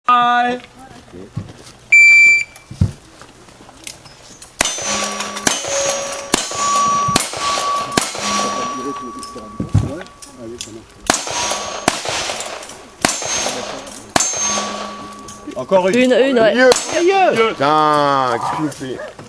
Bye. Encore une. Une, ouais. Milieu. Putain, qu'est-ce que tu me fais?